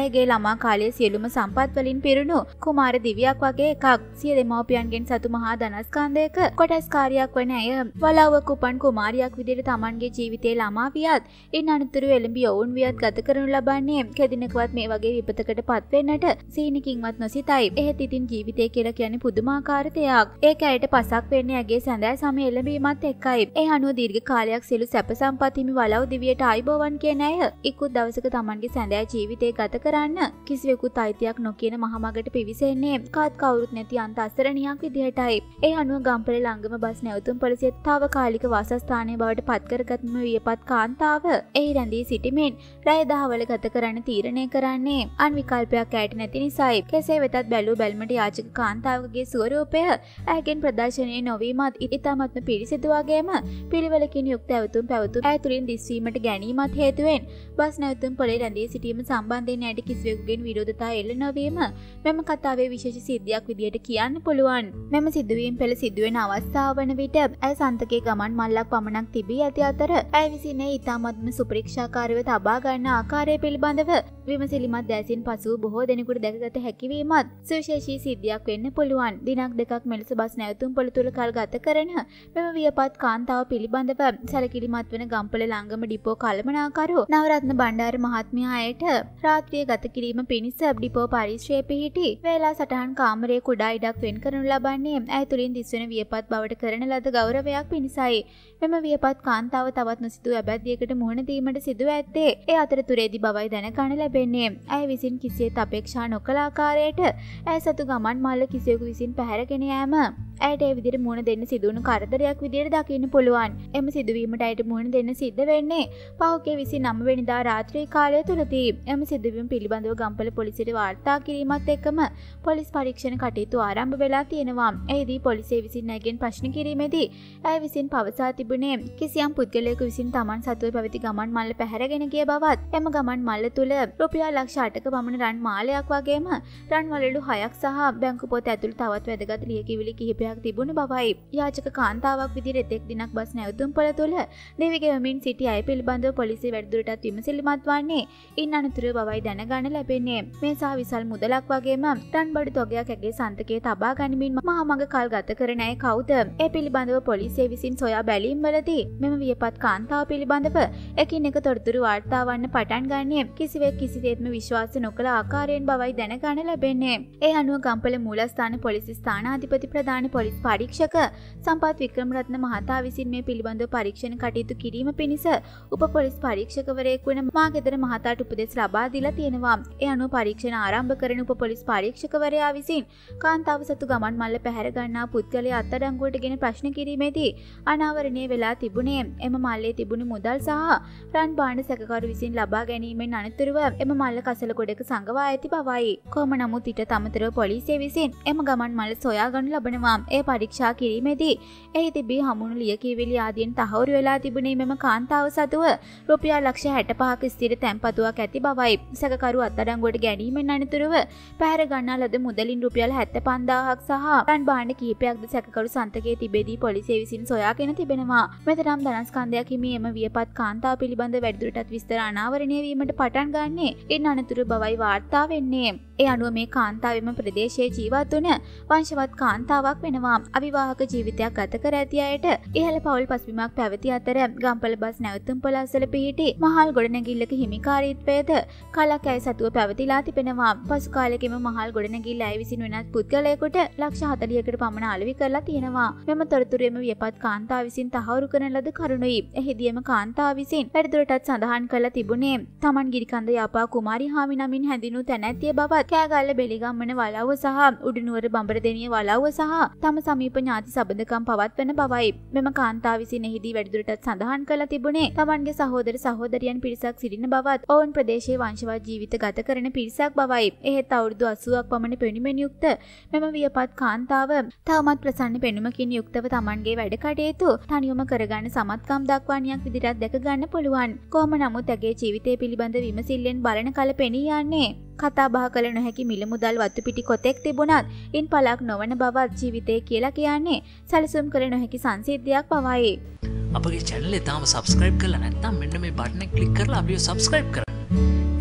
ඇයගේ ළමා කාලයේ සියලුම සම්පත් වලින් පිරුණු කුමාර දිවියක් වගේ එකක්. සිය දෙමව්පියන්ගෙන් සතු මහා ධනස්කන්ධයක කොටස්කාරියක් වන ඇය වලව්වක උපන් කුමාරියක් විදිහට Tamanගේ ජීවිතයේ ළමා වියත් ඉන් අනතුරු එළඹි ඔවුන් වියත් ගත කරනු ලබන්නේ කෙදිනකවත් මේ වගේ විපතකට පත් වෙන්නට සීනකින්වත් නොසිතයි. එහෙත් ඉතින් ජීවිතය කියලා කියන්නේ පුදුමාකාර දෙයක්. ඒක ඇයට පසක් වෙන්නේ ඇගේ සැඳෑ සමය එළඹීමත් එක්කයි. ඒ අනුව දීර්ඝ කාලයක් සියලු සැප සම්පත් හිමි වලව් දිවියට ආයිබෝවන් කියන ඇය ඉක්ුත් දවසක Tamanගේ සැඳෑ ජීවිතය ගත කරන්න කිසිවෙකුත් අයිතියක් නොකියන මහමගට පිවිසෙන්නේ කාත් කවුරුත් නැති අන්ත අසරණියක් විදිහටයි. ඒ අනුව ගම්පල ළඟම බස් නැවතුම් පොලිසිය තාවකාලික වාසස්ථානයේ බවට පත් කරගත්ම වියපත් කාන්තාව එහි රැඳී සිටිමින් රැය දහවල ගත කරන්න තීරණය කරන්නේ අන් විකල්පයක් ඇයට නැති නිසායි. කෙසේ වෙතත් බැලූ බැල්මට යාචක කාන්තාවකගේ ස්වරූපය ඇයගෙන් ප්‍රදර්ශනය නොවීමත් ඉතාමත්ම පිරිසිදු වගේම පිළිවෙලකින් යුක්ත ඇවතුම් පැවතුම් ඇය තුළින් දිස්වීමට ගැනීමත් හේතුවෙන් බස් නැවතුම් පොලේ රැඳී සිටීම සම්බන්ධයෙන් ඇයට කිසිවෙකුගෙන් විරෝධතා එල්ල නොවීම මෙම කතාවේ විශේෂ සිද්ධියක් විදියට කියන්න පුළුවන්. මෙම සිදුවීම් පෙළ සිදුවෙන අවස්ථාව වන විට ඇය සන්තකේ ගමන් මල්ලක් පමණක් තිබී ඇති අතර ඇය විසින් ඉතාමත්ම සුපරීක්ෂාකාරීව තබා ගන්න ආකාරය පිළිබඳව විමසිලිමත් දැසින් පසු බොහෝ දෙනෙකුට දැකගත හැකිවීමත් සුවිශේෂී සිද්ධියක් වෙන්න පුළුවන්. දිනක් දෙකක් මෙලෙස බස් නැවතුම් පොළ තුල කල් ගත කරන මෙම වියපත් කාන්තාව පිළිබඳව සැලකිලිමත් වන ගම්පල ළංගම ඩිපෝ කළමනාකරු නවරත්න බණ්ඩාර මහත්මයා අයට රාත්‍රියේ ගත කිරීම පිණිස ඩිපෝ පරිශ්‍රයේ පිහිටි වේලා සටහන් කාමරයේ කුඩා ඉඩක් වෙන් කරනු ලබන්නේ ඇය තුළින් දිස්වන වියපත් බවට කරන ලද ගෞරවයක් පිණිසයි. මෙම වියපත් කාන්තාව තවත් නොසිතූ අබැද්දියකට මුහුණ දීමට සිදුව ඇත්තේ ඒ අතරතුරේදී බවයි දැනගන්න ලැබෙන්නේ. ඇය විසින් කිසියෙත් අපේක්ෂා නොකළ ආකාරයට ඇය සතු ගමන් මල්ල කිසිවෙකු විසින් පැහැරගෙන යෑම ඇයට ඒ විදිහට මුහුණ දෙන්න සිදුවුණු කරදරයක් විදිහට දකින්න පුළුවන්. එම සිදුවීමට ඇයට මුහුණ දෙන්න සිද්ධ වෙන්නේ පහුගිය 29 වෙනිදා රාත්‍රී කාලය තුලදී. එම සිදුවීම පිළිබඳව ගම්පල පොලිසියට වාර්තා කිරීමත් එක්කම පොලිස් පරීක්ෂණ කටයුතු ආරම්භ වෙලා තියෙනවා. එෙහිදී පොලිසිය විසින් ඇයගෙන් ප්‍රශ්න කිරීමේදී ඇය විසින් පවසා තිබුණේ කිසියම් පුද්ගලයෙකු විසින් Taman සතුව පැවති ගමන් මල්ල පැහැරගෙන ගිය බවත් එම ගමන් මල්ල තුල රුපියල් ලක්ෂ 8ක පමණ රන් මාලයක් වගේම රන් වලලු 6ක් සහ බැංකු පොත ඇතුළු තවත් වැදගත් ලියකියවිලි කිහිපයක් තිබුණ බවයි. යාචක කාන්තාවක් විදිහට එතෙක් දිනක් බස් නැවතුම් පොළ තුල දෙවි ගෙවමින් සිටි අය පිළිබඳව පොලිසිය වැඩිදුරටත් විමසිලිමත් වන්නේ ඉන් අනතුරු බවයි දැනගන්න ලැබෙන්නේ. මේ සහ විසල් මුදලක් වගේම රන් බඩු තොගයක් ඇගේ සන්තකයේ තබා ගනිමින් මහා මඟ කල් ගත කරන අය කවුද? ඒ පිළිබඳව පොලිසිය විසින් සොයා බැලීම්වලදී මෙම වියපත් කාන්තාව පිළිබඳව එකින් එක තොරතුරු වාර්තා වන්න පටන් ගන්නේ කිසිවෙක් කිසිසේත්ම විශ්වාස නොකළ ආකාරයෙන් බවයි දැනගන්න ලැබෙන්නේ. ඒ අනුව ගම්පල මූලස්ථාන පොලිස් ස්ථානාධිපති ප්‍රධාන පොලිස් පරීක්ෂක සම්පත් වික්‍රමරත්න මහතා විසින් මේ පිළිබඳව පරීක්ෂණ කටයුතු කිරීම පිණිස උප පොලිස් පරීක්ෂකවරයෙකු වන මාගෙදර මහතාට උපදෙස් ලබා දීලා තියෙනවා. ඒ අනුව පරීක්ෂණ ආරම්භ කරන උප පොලිස් පරීක්ෂකවරයා විසින් කාන්තාව සතු ගමන් මල්ල පැහැර ගන්නා පුද්ගලයා අත්අඩංගුවටගෙන ප්‍රශ්න කිරීමේදී අනාවරණය වෙලා තිබුණේ එම මල්ලේ තිබුණු මුදල් සහ රන් භාණ්ඩ සැකකරු විසින් ලබා ගැනීමෙන් අනතුරුව එම මල්ල කසල ගොඩක සංගවා ඇති බවයි. කොහොම නමුත් ඊට අමතරව පොලිසිය විසින් එම ගමන් මල්ල සොයා ගනු ලබනවා. ඒ පරීක්ෂා කිරීමේදී එහි තිබී හමුණු ලියකියවිලි ආදියෙන් තහවුරු වෙලා තිබුණේ මෙම කාන්තාව සතුව රුපියල් ලක්ෂ 65ක ස්ථිර තැන්පතුවක් ඇති බවයි. සැකකරු අත්අඩංගුවට ගැනීමෙන් අනතුරුව පැහැර ගන්නා ලද මුදලින් රුපියල් 75000ක් සහ රන් භාණ්ඩ කිහිපයක්ද සැකකරු සන්තකයේ තිබෙදී පොලිසිය විසින් සොයාගෙන තිබෙනවා. මෙතරම් ධනස්කන්ධයක් හිමි එම වියපත් කාන්තාව පිළිබඳ වැඩිදුරටත් විස්තර අනාවරණය වීමට පටන් ගන්නේ ඉන් අනතුරු බවයි වාර්තා වෙන්නේ. ඒ අනුව මේ කාන්තාවෙම ප්‍රදේශයේ ජීවත් වන වංශවත් කාන්තාවක් වෙනවා. අවිවාහක ජීවිතයක් ගත කර ඇති අයට ඉහළ පවුල් පසුබිමක් පැවති අතර ගම්පල බස් නැවතුම් පොළ අසල පිහිටි මහල් ගොඩනැගිල්ලක හිමිකාරීත්වයද කලක් ඇය සතුව පැවතිලා තිබෙනවා. පසු කාලෙකම මහල් ගොඩනැගිල්ල ඇය විසින් වෙනත් පුද්ගලයෙකුට ලක්ෂ 40කට පමණ අලෙවි කරලා තියෙනවා. මෙම තොරතුරුෙම වියපත් කාන්තාව විසින් තහවුරු කරන ලද කරුණුයි. එහිදීම කාන්තාව විසින් වැඩිදුරටත් සඳහන් කරලා තිබුණේ Taman ගිරිකන්ද යාපා කුමාරි හාමි නමින් හැඳින්වූ තැනැත්තිය බවත් කෑගල්ල බෙලිගම්මන වලව්ව සහ උඩුනුවර බඹරදෙණිය වලව්ව සහ තම සමීප ඥාති සබඳකම් පවත්වන බවයි. මෙම කාන්තාව විසින් එහිදී වැඩිදුරටත් සඳහන් කරලා තිබුණේ Tamanගේ සහෝදර සහෝදරියන් පිරිසක් සිටින බවත් ඔවුන් ප්‍රදේශයේ වංශවත් ජීවිත ගත කරන පිරිසක් බවයි. එහෙත් අවුරුදු 80ක් පමණ පෙනුමෙන් යුක්ත මෙම වියපත් කාන්තාව තවමත් ප්‍රසන්න පෙනුමකින් යුක්තව Tamanගේ වැඩ කටයුතු තනියම කරගන්න සමත්කම් දක්වන්නයක් විදිහට දැක ගන්න පුළුවන්. කොහොම නමුත් ඇගේ ජීවිතය පිළිබඳ විමසිල්ලෙන් බලන කල පෙනී යන්නේ කතා බහ කළ නොහැකි මිල මුදල් වතු පිටි කොතෙක් තිබුණත් ඉන් පළක් නොවන බවත් ජීවිතය කියලා කියන්නේ සැලසුම් කළ නොහැකි සංසිද්ධියක් බවයි. අපගේ channel එක තාම subscribe කරලා නැත්නම් මෙන්න මේ බටන් එක click කරලා අපිව subscribe කරන්න. ඒ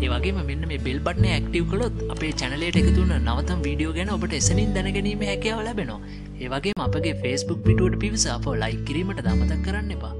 වගේම මෙන්න මේ බෙල් බට්න ඇක්ටිව් කළොත් අපේ චැනලයට එකතු වන නවතම් වීඩියෝ ගැන ඔබට එසනින් දැනගැනීම හැකියාව ලැබෙනවා. ඒ වගේම අපගේ Facebook පිටුවට පිවිස අපව ලයික් කිරීමට අමතක කරන්න එපා.